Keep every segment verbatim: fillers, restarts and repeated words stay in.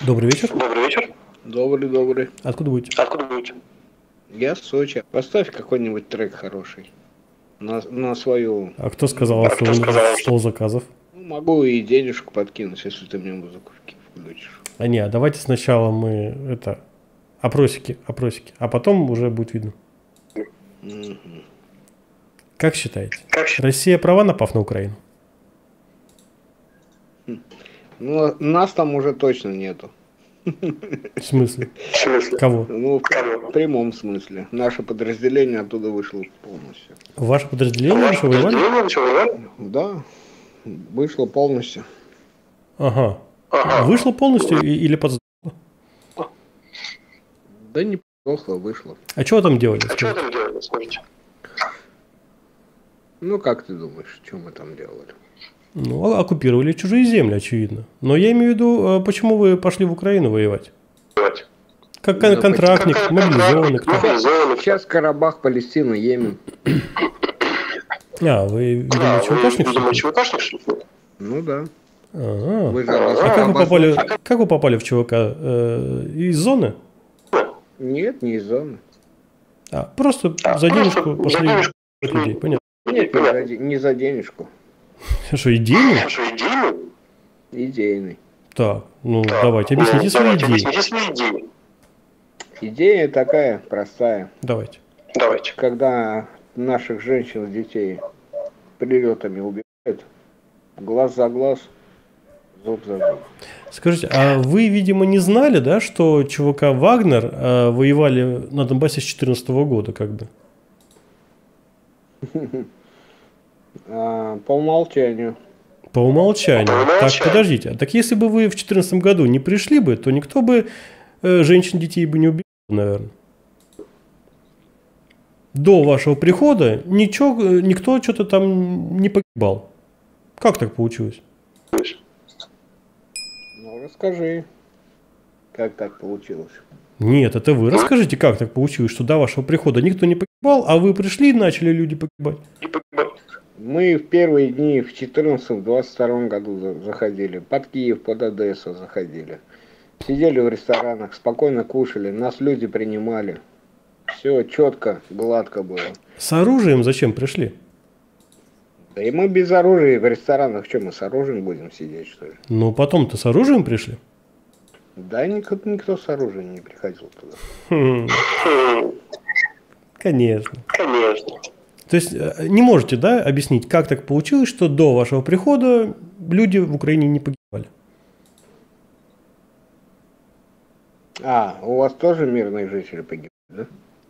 Добрый вечер. Добрый вечер. Добрый, добрый. Откуда будете? Откуда будете? Я с Сочи. Поставь какой-нибудь трек хороший. На, на свою... А кто сказал, А что кто вы сказал, стол заказов? Ну, могу и денежку подкинуть, если ты мне музыку включишь. А не, давайте сначала мы это опросики, опросики, а потом уже будет видно. Угу. Как считаете? Как считаете? Россия права, напав на Украину? Ну, нас там уже точно нету. В смысле? В смысле? Кого? Ну, в Кого? прямом смысле. Наше подразделение оттуда вышло полностью. Ваше подразделение Ваше еще воевали? подразделение начало воевать? Да, вышло полностью. Ага. Ага. Вышло полностью и- или под... Да не плохо вышло. А что вы там делали? А что вы там делали, скажите? Ну, как ты думаешь, что мы там делали? Ну, а- оккупировали чужие земли, очевидно. Но я имею в виду, а почему вы пошли в Украину воевать? Воевать. Как кон- Да, контрактник, Как- мобилизованный, кто? Мобилизованный. Сейчас Карабах, Палестина, Йемен. А, вы, видимо, А, вы, ЧВКшник, что видимо, ли? ЧВКшник, что ли? Ну да. Ага. Мы же А обоз- как вы попали, обозначили- как вы попали в ЧВК? Э, из зоны? Нет, не из зоны. А, просто А, за просто денежку за пошли денежку от людей, понятно. Нет, не Понятно. за, де- не за денежку. Что, идейный? А что, идеи? Идейный. Так, ну Так, давайте, ну, объясните свои давайте, идеи. Объясните свои идеи. Идея такая простая. Давайте. Давайте. Когда наших женщин и детей прилетами убивают, глаз за глаз, зуб за зуб. Скажите, а вы, видимо, не знали, да, что ЧВК «Вагнер» э, воевали на Донбассе с две тысячи четырнадцатого года, как бы? А, по умолчанию. По умолчанию. По Так, умолчанию. подождите. а Так если бы вы в две тысячи четырнадцатом году не пришли бы, то никто бы э, женщин, детей бы не убил, наверное. До вашего прихода ничего, э, никто что-то там не погибал. Как так получилось? Ну, расскажи, как так получилось. Нет, это вы расскажите, как так получилось, что до вашего прихода никто не погибал, а вы пришли и начали люди погибать. И погибать. Мы в первые дни в четырнадцатом двадцать втором году за- заходили, под Киев, под Одессу заходили. Сидели в ресторанах, спокойно кушали, нас люди принимали. Все четко, гладко было. С оружием зачем пришли? Да и мы без оружия в ресторанах, что мы с оружием будем сидеть, что ли? Ну, потом-то с оружием пришли. Да никто, никто с оружием не приходил туда. Хм, Хм, конечно. Конечно. То есть э, не можете, да, объяснить, как так получилось, что до вашего прихода люди в Украине не погибали? А, у вас тоже мирные жители погибли, да?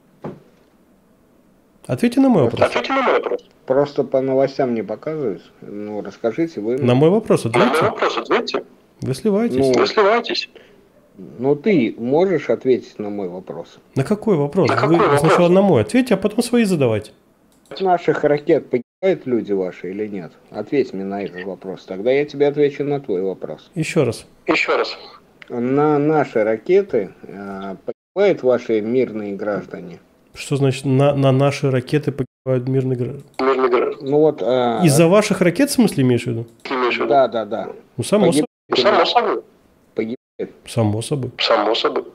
Ответьте на мой вопрос. Ответьте на мой вопрос. Просто по новостям не показывают. Ну, расскажите вы. На мой вопрос На мой ответьте. вопрос ответьте. Вы сливаетесь. Ну, Вы сливаетесь. Ну, ты можешь ответить на мой вопрос? На какой вопрос? На Вы какой вопрос? сначала на мой ответьте, а потом свои задавайте. От наших ракет погибают люди ваши или нет? Ответь мне на этот вопрос. Тогда я тебе отвечу на твой вопрос. Еще раз. Еще раз. На наши ракеты э, погибают ваши мирные граждане? Что значит на, на наши ракеты погибают мирные граждане? Мирный город. Ну вот... э, Из-за ваших ракет, в смысле, имеешь в виду? Имеешь в виду? Да, да, да. Ну, само, Погиб- собой. Само собой. Погибают. само собой. Само собой.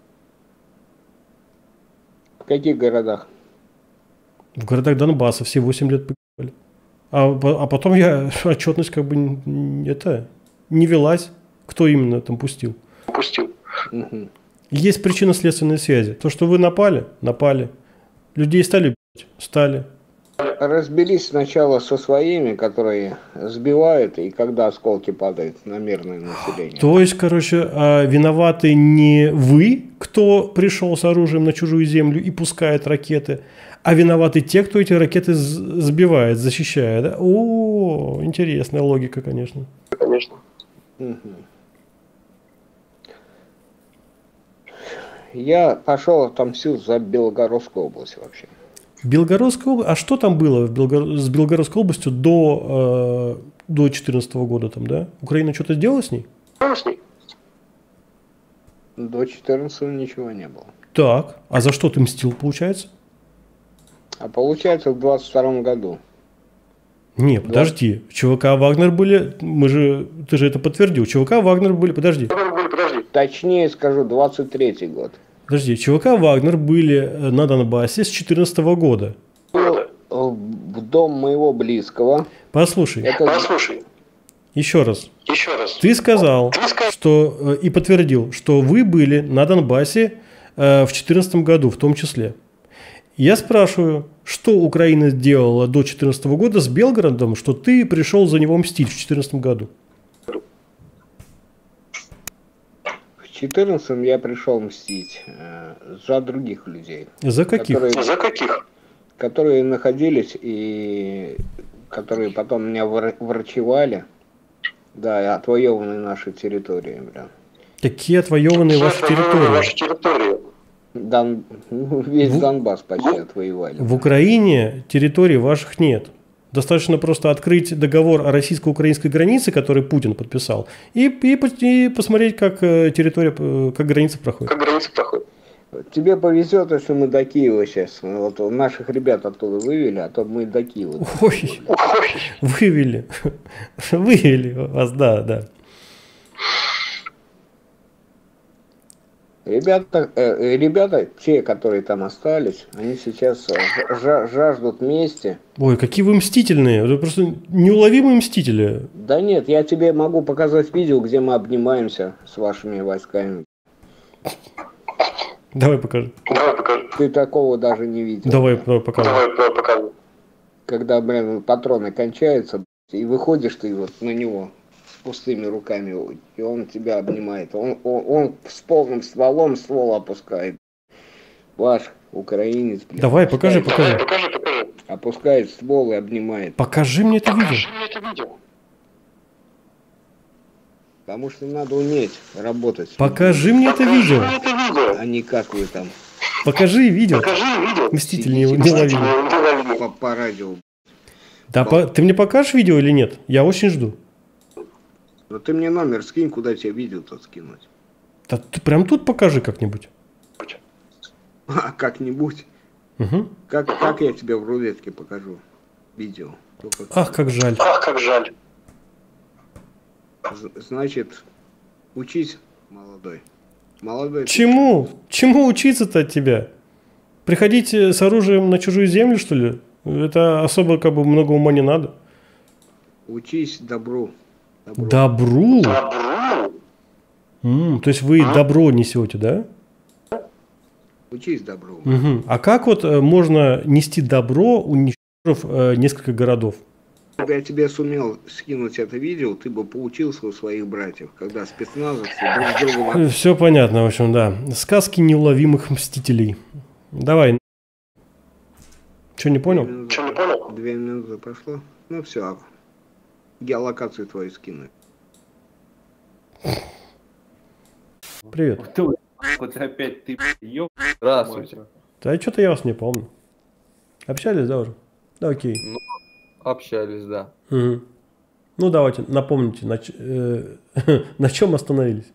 В каких городах? В городах Донбасса все восемь лет погибали. А, по- а потом я отчетность как бы н- н- это не велась. Кто именно там пустил? Упустил. Мгм. Есть причинно-следственные связи. То, что вы напали, напали. Людей стали бить, стали. Разберись сначала со своими, которые сбивают, и когда осколки падают на мирное население. То есть, короче, а, виноваты не вы, кто пришел с оружием на чужую землю и пускает ракеты, а виноваты те, кто эти ракеты з- сбивает, защищает. Да? О, интересная логика, конечно. Конечно. Мгм. Я пошел отомстил за Белгородскую область вообще. Белгородская область. А что там было в Белгор- с Белгородской областью до э, до две тысячи четырнадцатого года там, да? Украина что-то сделала с ней? Что с ней? До четырнадцатого ничего не было. Так. А за что ты мстил, получается? А получается в двадцать втором году. Не, подожди. ЧВК Вагнер были. Мы же. Ты же это подтвердил. ЧВК Вагнер были. Подожди. Были, подожди. точнее скажу, двадцать третий год. Подожди, ЧВК «Вагнер» были на Донбассе с четырнадцатого года. В дом моего близкого. Послушай. Это... Послушай. Еще раз. Еще раз. Ты сказал, Ты сказал, что и подтвердил, что вы были на Донбассе э, в две тысячи четырнадцатом году в том числе. Я спрашиваю, что Украина сделала до две тысячи четырнадцатого года с Белгородом, что ты пришел за него мстить в две тысячи четырнадцатом году? В две тысячи четырнадцатом я пришел мстить э, за других людей. За каких? Которые, за каких? которые находились и которые потом меня вра- врачевали. Да, и отвоеванные наши территории, бля. Какие отвоеванные Все ваши отвоеваны территории? ваши территории. Дон... Весь В- Донбасс почти отвоевали. В Украине территорий ваших нет. Достаточно просто открыть договор о российско-украинской границе, который Путин подписал, и, и, и посмотреть, как э, территория, э, как граница проходит. Как граница проходит. Тебе повезет, если мы до Киева сейчас. Вот наших ребят оттуда вывели, а то мы до Киева. Ой, Ой, вывели. Вывели вас, да, да. Ребята, э, ребята, те, которые там остались, они сейчас жа- жаждут мести. Ой, какие вы мстительные. Вы просто неуловимые мстители. Да нет, я тебе могу показать видео, где мы обнимаемся с вашими войсками. Давай покажи. Давай покажи. Ты такого даже не видел. Давай покажи. Давай давай покажи. Когда, блин, патроны кончаются, и выходишь ты вот на него с пустыми руками, и он тебя обнимает. Он, он, он с полным стволом ствол опускает. Ваш украинец, блин. Давай, покажи, покажи. Давай, покажи, покажи. Опускает ствол и обнимает. Покажи мне это видео. Покажи мне это видео. Потому что надо уметь работать. Покажи мне это Покажи видео. мне это видео. А не как вы там Покажи видео. Покажи видео. Мститель Сидите, неуловимый. по, по радио. Да, по- ты мне покажешь видео или нет? Я очень жду. Но ты мне номер скинь, куда тебе видео-то скинуть. Да ты прям тут покажи как-нибудь. А как-нибудь. Угу. Как, как я тебе в рулетке покажу видео. Только- Ах, как жаль. Ах, как жаль. З- Значит, учись, молодой. Молодой. ты. Чему? Чему учиться-то от тебя? Приходить э, с оружием на чужую землю, что ли? Это особо как бы много ума не надо. Учись добру. Добру. Добру? Добру. М, то есть вы добро несете, да? Учись добру. Мгм. А как вот э, можно нести добро, уничтожив э, несколько городов? Если бы я тебе сумел скинуть это видео, ты бы поучился у своих братьев, когда спецназовцы друг с другом... Все понятно, в общем, да. Сказки неуловимых мстителей. Давай. Что, не понял? Две минуты- Что, не понял? Две минуты прошло. Ну все, геолокацию твою скину. Привет. Кто? Вот опять ты, ёб. Здравствуйте. Да что-то я вас не помню. Общались, да, уже? Да, окей. Общались, да. Мгм. Ну, давайте, напомните, на, ч- э, на чем остановились.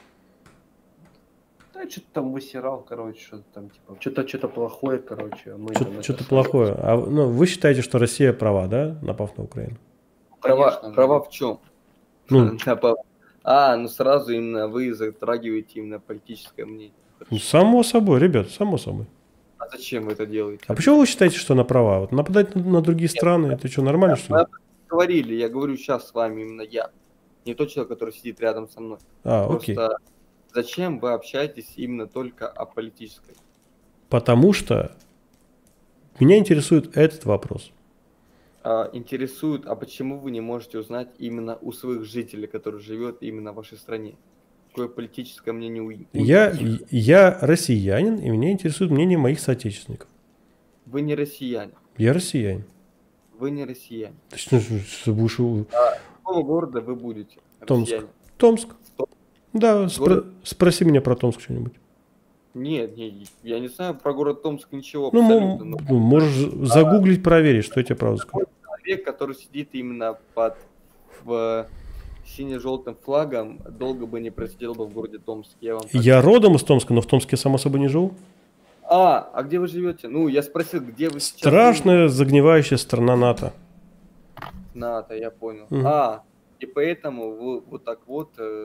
Да, что-то там высирал, короче, что-то там, типа, что-то, что-то плохое, короче. а мы там это Что-то всё- плохое. А, ну, вы считаете, что Россия права, да, напав на Украину? Права, Конечно же. права в чем? Ну, А, ну сразу именно вы затрагиваете именно политическое мнение. ну, само собой, ребят, само собой. А зачем вы это делаете? А почему вы считаете, что она права? Вот нападать на, на другие страны, это что, нормально, что ли? Мы говорили, я говорю сейчас с вами именно я. Не тот человек, который сидит рядом со мной. А, окей. Просто зачем вы общаетесь именно только о политической? Потому что меня интересует этот вопрос. А, интересует, а почему вы не можете узнать именно у своих жителей, которые живет именно в вашей стране? Какое политическое мнение у у Я, них? я россиянин, и меня интересует мнение моих соотечественников. Вы не россияне. Я россиянин. Вы не россияне. То есть, ну, что будешь у- Какого города вы будете? Томск. Россияне? Томск. Том- Да, спро- Город? спроси меня про Томск что-нибудь. Нет, не, я не знаю про город Томск ничего Ну, абсолютно. мо- но ну, можешь загуглить, проверить, что я тебе правда скажу. человек, который сидит именно под в сине-желтым флагом, долго бы не просидел бы в городе Томск. Я вам так- Я родом из Томска, но в Томске, само собой, не живу. А, а где вы живете? Ну, я спросил, где вы сейчас? Страшная, загнивающая страна НАТО. НАТО, я понял. Мгм. А, и поэтому вы вот так вот э,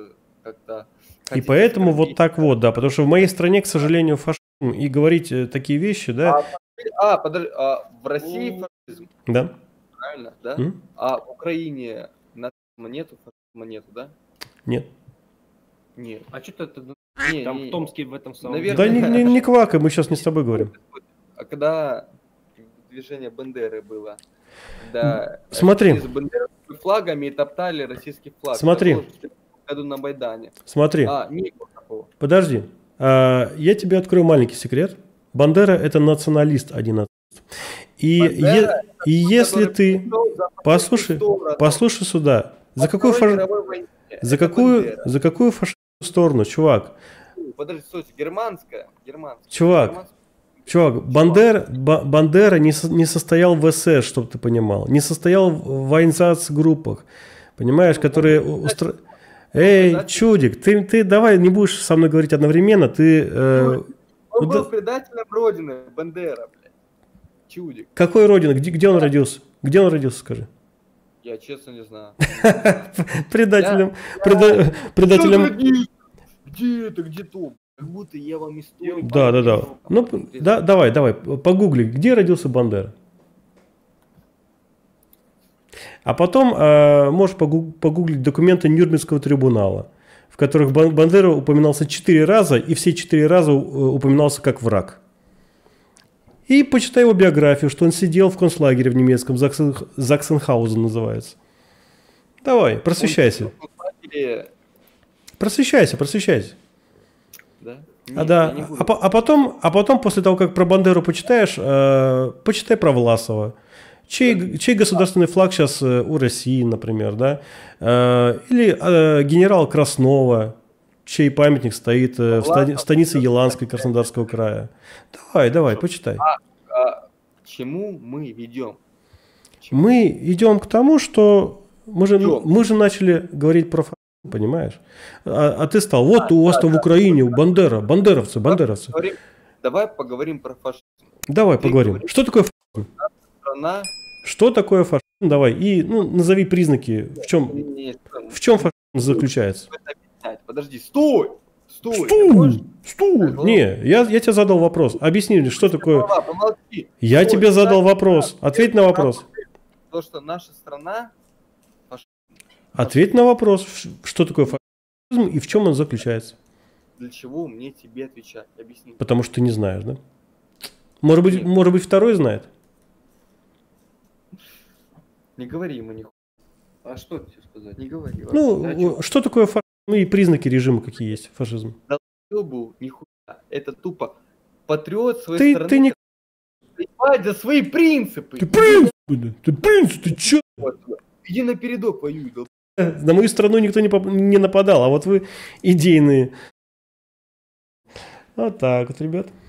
как-то... И хотите поэтому вот оскорбить. так вот, да, потому что в моей стране, к сожалению, фашизм и говорить э, такие вещи, да, А, подожди, а в России фашизм, да, правильно, да? М? А в Украине нацизма нету, фашизма нету, да? нет. Нет. А что это ну, Не, там не, в Томске в этом самом... Наверное. Да не, не, не квакай, мы сейчас не с тобой говорим. А когда движение Бандеры было, да, Смотри. с бандеровскими флагами и топтали российский флаг. Смотри. Это было в четырнадцатом году на Майдане. Смотри, А, не было такого. подожди, а, я тебе открою маленький секрет. Бандера – это националист, а не нацист. И, Бандера е- и если Который ты… пришел за Послушай, сторону послушай сюда. За во какую, Второй фаш... мировой войне. за, Это какую, Бандера. за какую фашистскую сторону, чувак? Подожди, стойте, германская, германская. Чувак, Германская. Чувак, Бандер, Ба- Бандера не, со- не состоял в эс эс, чтобы ты понимал. Не состоял в воензац-группах. Понимаешь, которые… устро- Эй, чудик, ты, ты давай не будешь со мной говорить одновременно. Ты… э, Он куда- был предателем Родины, Бандера, блядь. Чудик. Какой родины? Где, где он родился? Где он родился, скажи? Я честно не знаю. Предателем. преда- Предателем. Где это, где то? Как будто я вам историю... Да, да, да. Ну, да, давай, давай, погугли, где родился Бандера. А потом э, можешь погу- погуглить документы Нюрнбергского трибунала, в которых Бан- Бандера упоминался четыре раза, и все четыре раза э, упоминался как враг. И почитай его биографию, что он сидел в концлагере в немецком, Заксен, Заксенхаузен называется. Давай, просвещайся. Или- Просвещайся, просвещайся. Да? А, Нет, да, я не буду. а, по- а потом, а потом, после того, как про Бандеру почитаешь, э, почитай про Власова. Чей, чей государственный флаг сейчас э, у России, например, да? Э, или э, генерал Краснова, чей памятник стоит э, в, стани- в станице Еланской Краснодарского края. Давай, давай, почитай. А к чему мы ведем? Мы идем к тому, что мы же, Идем. мы же начали говорить про фашизм, понимаешь? А, а ты стал, вот у вас там в Украине, у Бандера, бандеровцы, бандеровцы. Говорим- Давай поговорим про фашизм. Давай Ты поговорим. говоришь- Что такое фашизм? Страна... Что такое фашизм? Давай. И ну, назови признаки, в чем, Нет, в чем фашизм заключается. объяснять. Подожди, стой! Стой! Ты Стой! можешь- Стой! Не, я, я тебе задал вопрос. Объясни мне, что такое. Слова, помолчи. Я Стой, тебе задал знаешь, вопрос. Ответь на вопрос. То, что наша страна... Ответь на вопрос, что такое фашизм и в чем он заключается. Для чего мне тебе отвечать? Объясни. Потому что ты не знаешь, да? Может быть, Нет. может быть второй знает? Не говори ему нихуя. А что тебе сказать? Не говори. Ну, вообще. А чё? что такое фашизм? Ну и признаки режима какие есть фашизм. Ёбу, нихуя. Это тупо патриот своей Ты, страны. ты не... Воевать за свои принципы. Ты принц, блин, ты принц, ты чё? Иди на передок воюй. долб- На мою страну никто не, поп- не нападал, а вот вы идейные. Вот так вот, ребят.